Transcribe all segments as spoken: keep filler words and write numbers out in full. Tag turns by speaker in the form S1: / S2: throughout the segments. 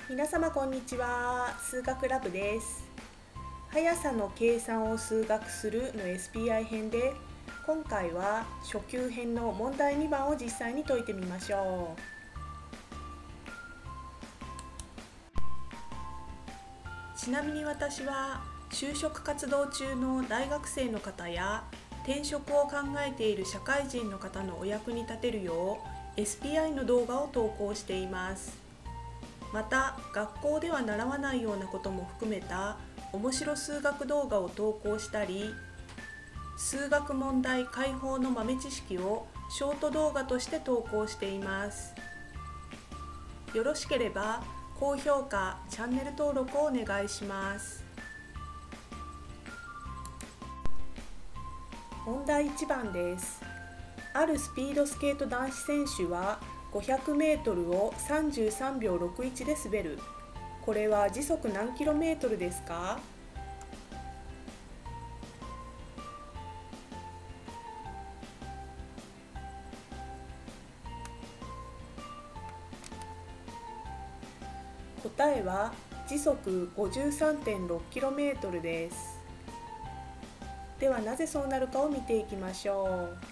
S1: 皆様こんにちは。数学ラブです。速さの計算を数学するの エスピーアイ 編で、今回は初級編の問題にばんを実際に解いてみましょう。ちなみに私は就職活動中の大学生の方や転職を考えている社会人の方のお役に立てるよう エスピーアイ の動画を投稿しています。また学校では習わないようなことも含めた面白数学動画を投稿したり、数学問題解放の豆知識をショート動画として投稿しています。よろしければ高評価、チャンネル登録をお願いします。問題いちばんです。あるスピードスケート男子選手はごひゃくメートルをさんじゅうさんびょうろくいちで滑る。これは時速何キロメートルですか？答えは時速 ごじゅうさんてんろくキロメートル です。ではなぜそうなるかを見ていきましょう。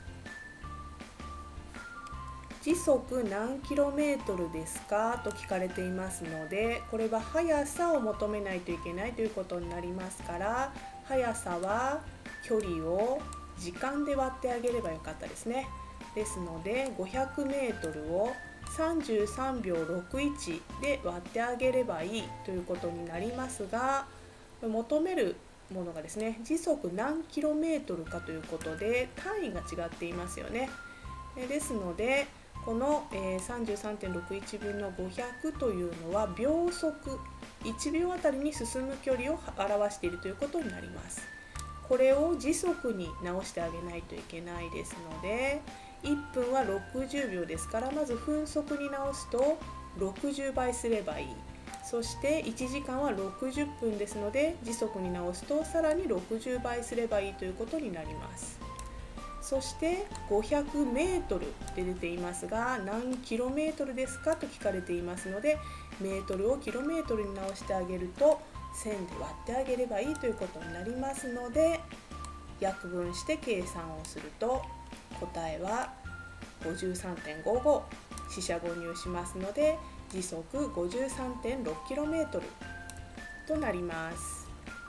S1: 時速何キロメートルですかと聞かれていますので、これは速さを求めないといけないということになりますから、速さは距離を時間で割ってあげればよかったですね。ですのでごひゃくメートルをさんじゅうさんびょうろくいちで割ってあげればいいということになりますが、求めるものがですね、時速何キロメートルかということで単位が違っていますよね。ですのでこの さんじゅうさんてんろくいちぶんのごひゃくというのは秒速、いちびょうあたりに進む距離を表しているということになります。これを時速に直してあげないといけないですので、いっぷんはろくじゅうびょうですから、まず分速に直すとろくじゅうばいすればいい。そしていちじかんはろくじゅっぷんですので、時速に直すとさらにろくじゅうばいすればいいということになります。そしてごひゃくメートルで出ていますが、何キロメートルですかと聞かれていますので、メートルをキロメートルに直してあげると線で割ってあげればいいということになりますので、約分して計算をすると答えは ごじゅうさんてんごご、四捨五入しますので時速 ごじゅうさんてんろくキロメートル となります。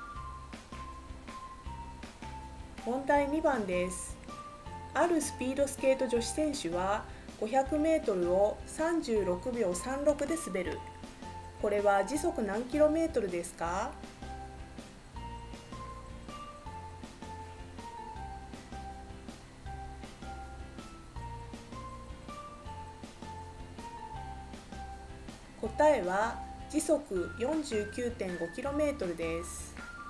S1: 問題にばんです。あるスピードスケート女子選手はごひゃくメートルをさんじゅうろくびょうさんろくで滑る。これは時速何キロメートルですか？答えは時速 よんじゅうきゅうてんごキロメートル です。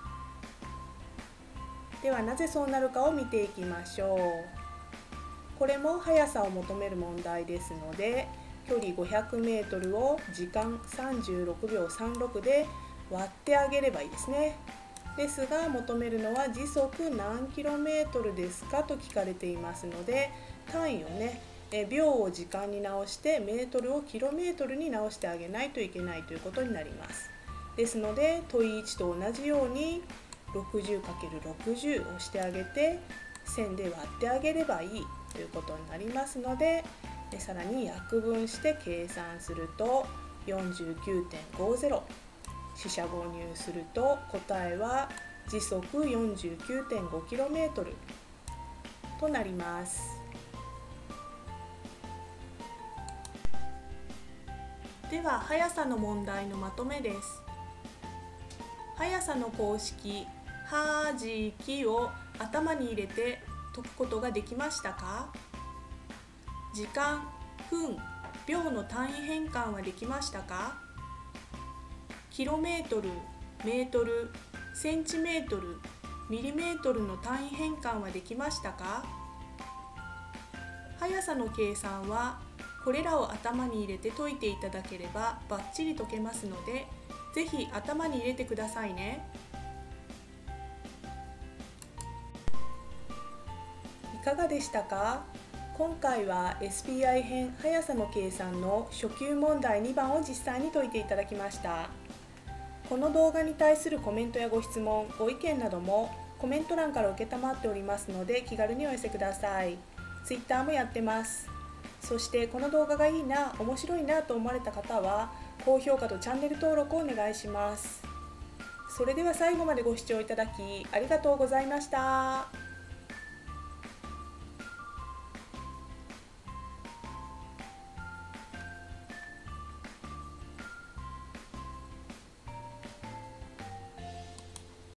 S1: ではなぜそうなるかを見ていきましょう。これも速さを求める問題ですので、距離 ごひゃくメートル を時間さんじゅうろくびょうさんろくで割ってあげればいいですね。ですが求めるのは時速何キロメートルですかと聞かれていますので、単位をね、秒を時間に直してメートルをキロメートルに直してあげないといけないということになります。ですので問いいちと同じように ろくじゅうかけるろくじゅう をしてあげて線で割ってあげればいいということになりますので、さらに約分して計算すると よんじゅうきゅうてんごゼロ、四捨五入すると答えは時速 よんじゅうきゅうてんごキロメートル となります。では速さの問題のまとめです。速さの公式はじきを頭に入れて解くことができましたか？時間、分、秒の単位変換はできましたか？キロメートル、メートル、センチメートル、ミリメートルの単位変換はできましたか？速さの計算はこれらを頭に入れて解いていただければバッチリ解けますので、ぜひ頭に入れてくださいね。いかがでしたか？ 今回は エスピーアイ 編速さの計算の初級問題にばんを実際に解いていただきました。この動画に対するコメントやご質問、ご意見などもコメント欄から受けたまっておりますので気軽にお寄せください。Twitter もやってます。そしてこの動画がいいな、面白いなと思われた方は高評価とチャンネル登録をお願いします。それでは最後までご視聴いただきありがとうございました。